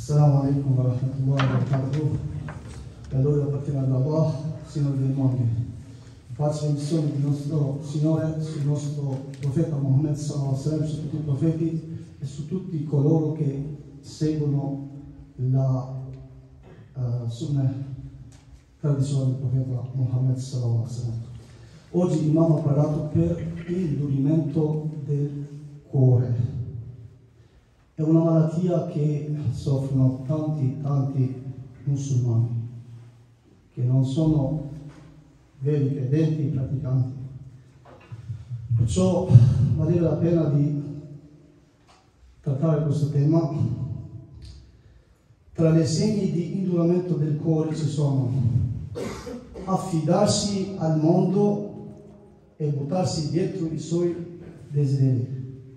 Assalamu alaikum wa rahmatullahi wa barakatuh. La lode appartiene ad Allah, Signore dei mondi. Pace e missione di nostro Signore sul nostro profeta Muhammad sallallahu alaihi wasallam, su tutti i profeti e su tutti coloro che seguono la sunnah tradizione del profeta Muhammad sallallahu alaihi wasallam. Oggi l'imam ha parlato per l'indurimento del cuore. È una malattia che soffrono tanti musulmani, che non sono veri credenti e praticanti. Perciò vale la pena di trattare questo tema. Tra gli segni di induramento del cuore ci sono affidarsi al mondo e buttarsi dietro i suoi desideri.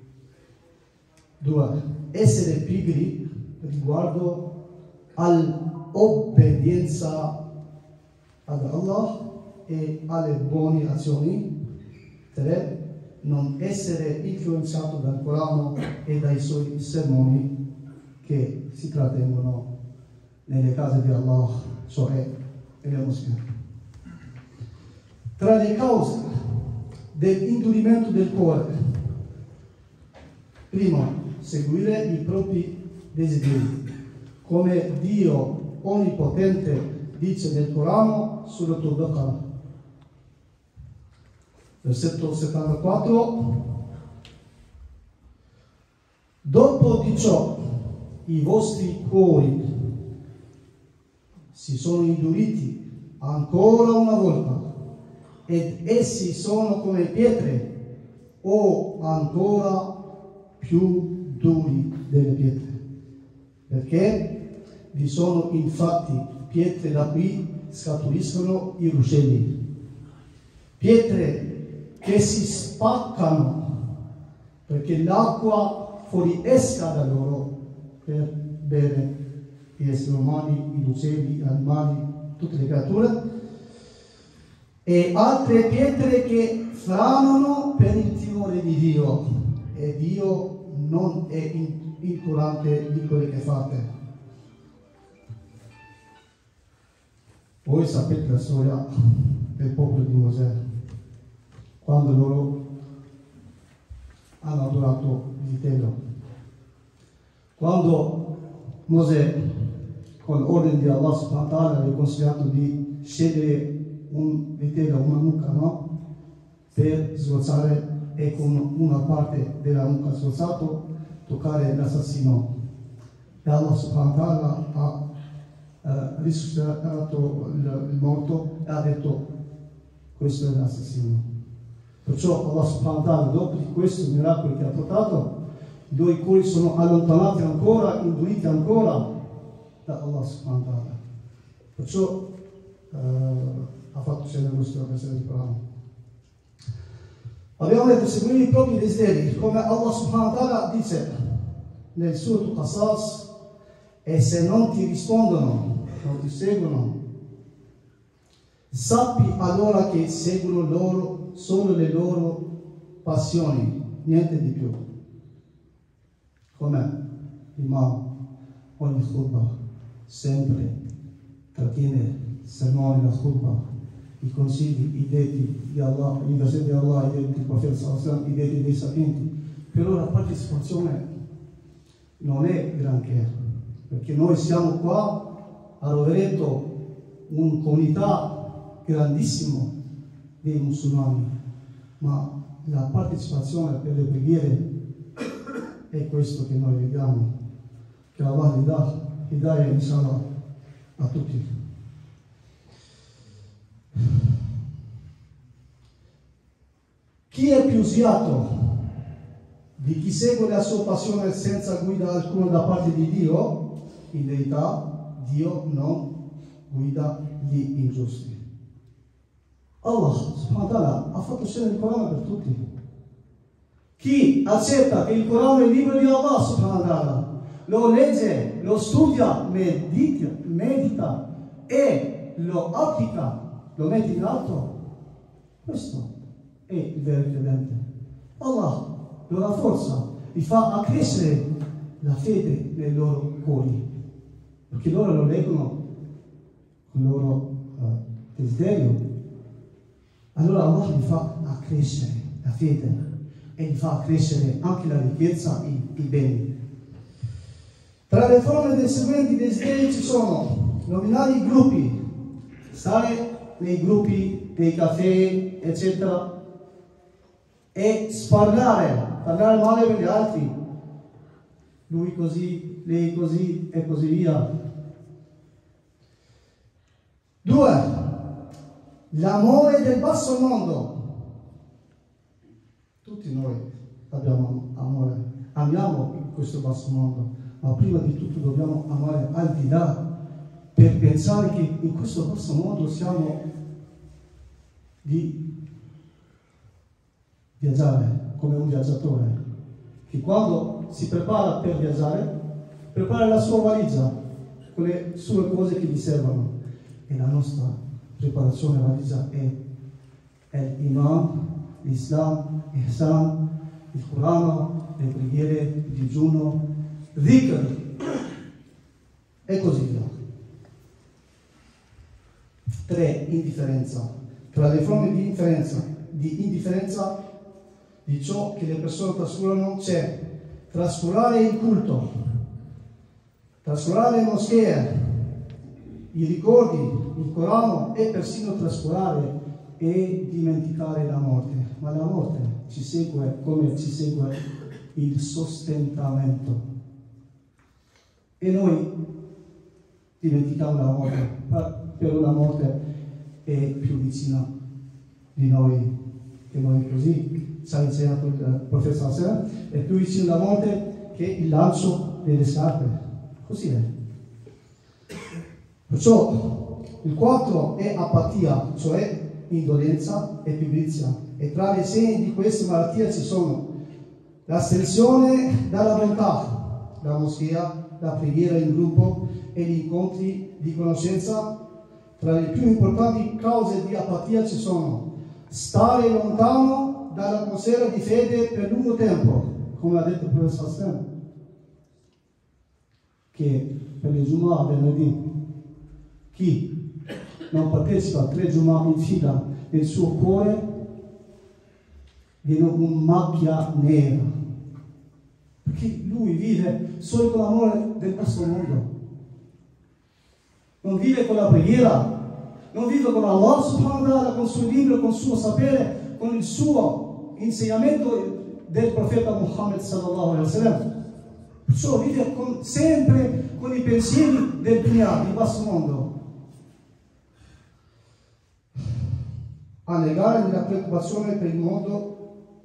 2. Essere pigri riguardo all'obbedienza ad Allah e alle buone azioni. 3. Non essere influenzato dal Corano e dai suoi sermoni che si trattengono nelle case di Allah, cioè nelle moschee. Tra le cause dell'indurimento del cuore: primo, seguire i propri desideri, come Dio Onnipotente dice nel Corano, Surat al-Baqarah, versetto 74. Dopo di ciò i vostri cuori si sono induriti ancora una volta, ed essi sono come pietre o ancora più duri delle pietre, perché vi sono infatti pietre da cui scaturiscono i ruscelli, pietre che si spaccano perché l'acqua fuoriesca da loro per bere gli esseri umani, i uccelli, gli animali, tutte le creature, e altre pietre che franano per il timore di Dio, e Dio non è incurante di quello che fate. Voi sapete la storia del popolo di Mosè, quando loro hanno adorato il vitello. Quando Mosè, con ordine di Allah subhanahu wa ta'ala, aveva consigliato di scegliere un vitello, una mucca, no? Per sgozzare, e con una parte della mucca sgozzato toccare l'assassino. E Allah subhanahu wa ta'ala ha risuscitato il morto e ha detto: questo è l'assassino. Perciò Allah subhanahu wa ta'ala, dopo di questo miracolo che ha portato, i due cuori sono allontanati ancora, induriti ancora da Allah subhanahu wa ta'ala. Perciò ha fatto scendere lo stesso versetto del Corano. Abbiamo detto seguire i propri desideri, come Allah subhanahu wa ta'ala dice nel Surat Qasas: e se non ti rispondono, non ti seguono, sappi allora che seguono loro solo le loro passioni, niente di più. Come l'imam ogni khutbah sempre trattiene sermoni, la khutbah, i consigli, i detti di Allah, i versetti di Allah, i detti del profeta sallallahu alaihi wasallam, i detti dei sapienti. Però la partecipazione non è granché, perché noi siamo qua a Rovereto, una comunità grandissima dei musulmani, ma la partecipazione per le preghiere è questo che noi vediamo, che Allah gli dà, inshallah, a tutti. Chi è più sviato di chi segue la sua passione senza guida alcuna da parte di Dio? In verità Dio non guida gli ingiusti. Allah subhanahu wa ta'ala ha fatto scendere il Corano per tutti. Chi accetta che il Corano è il libro di Allah subhanahu wa ta'ala, lo legge, lo studia, medita e lo applica, lo mette in atto, questo è il vero credente. Allah lo rafforza, li fa accrescere la fede nei loro cuori. perché loro lo leggono con il loro desiderio. Allora Allah gli fa a crescere la fede e gli fa crescere anche la ricchezza, i beni. Tra le forme dei seguenti desideri ci sono nominare i gruppi, stare nei gruppi dei caffè, eccetera, e parlare male per gli altri, lui così, lei così e così via. 2. L'amore del basso mondo. Tutti noi abbiamo amore, amiamo questo basso mondo, ma prima di tutto dobbiamo amare al di là, per pensare che in questo basso mondo siamo di viaggiare come un viaggiatore, che quando si prepara per viaggiare, prepara la sua valigia con le sue cose che gli servono, e la nostra preparazione valigia è l'Iman, l'Islam, l'Ihsan, il Corano, le preghiere, il digiuno, dhikr e così via. 3. Indifferenza. Tra le forme di indifferenza di ciò che le persone trascurano c'è trascurare il culto, trascurare le moschee, i ricordi, il Corano, e persino trascurare e dimenticare la morte. Ma la morte ci segue come ci segue il sostentamento, e noi dimentichiamo la morte, per la morte è più vicina di noi che noi, così ci ha insegnato il profeta Sera, è più vicino alla morte che il lancio delle scarpe, così è. Perciò il 4 è apatia, cioè indolenza e pigrizia, e tra le segni di queste malattie ci sono l'astensione dalla bontà, la moschea, la preghiera in gruppo e gli incontri di conoscenza. Tra le più importanti cause di apatia ci sono stare lontano dall'atmosfera di fede per lungo tempo, come ha detto il professor Stem, che per le Jumu'ah venerdì chi non partecipa a 3 Jumu'ah in fila nel suo cuore viene una macchia nera, perché lui vive solo con l'amore del nostro mondo, non vive con la preghiera, non vive con Allah subhanahu wa ta'ala, con il suo libro, con il suo sapere, con il suo insegnamento del profeta Muhammad sallallahu alaihi wasallam. Perciò vive sempre con i pensieri del dunya, del basso mondo. A negare la preoccupazione per il mondo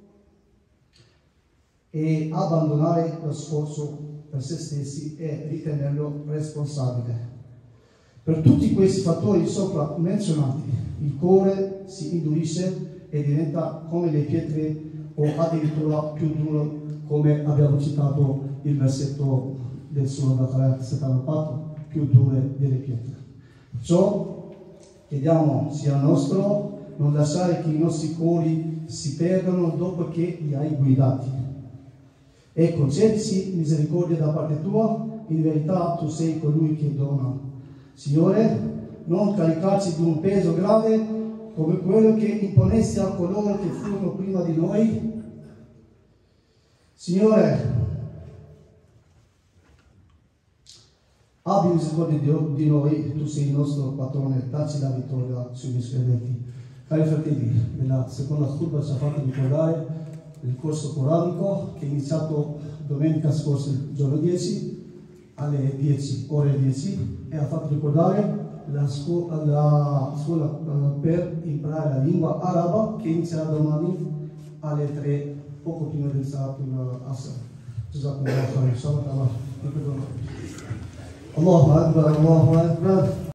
e abbandonare lo sforzo per se stessi e ritenerlo responsabile. Per tutti questi fattori sopra menzionati, il cuore si indurisce e diventa come le pietre, o addirittura più duro, come abbiamo citato il versetto del Surah Al-Baqarah 74, più dure delle pietre. Perciò chiediamo sia nostro non lasciare che i nostri cuori si perdano dopo che li hai guidati, e concedici misericordia da parte tua, in verità tu sei colui che dona. Signore, non caricarci di un peso grave come quello che imponesti a coloro che furono prima di noi. Signore, abbi misericordia di noi, tu sei il nostro patrone, dacci la vittoria sui miscredenti. Cari fratelli, nella seconda khutbah ci ha fatto ricordare il corso coranico che è iniziato domenica scorsa, il giorno 10, alle 10, ore 10, e ha fatto ricordare la scuola per imparare la lingua araba che inizierà domani alle 3, poco prima del Salatul Asr. Jazakumullah khair. Allahu Akbar, Allahu Akbar.